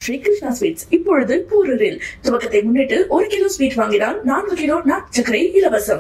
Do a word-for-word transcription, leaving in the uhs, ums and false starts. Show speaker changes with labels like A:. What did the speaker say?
A: Sri Krishna Sweets இப்பொழுது போரூரில் துவக்கத்தை முன்னிட்டு ஒரு கிலோ ஸ்வீட் வாங்கினால் நான்கு கிலோ நாட்டு சர்க்கரை இலவசம்.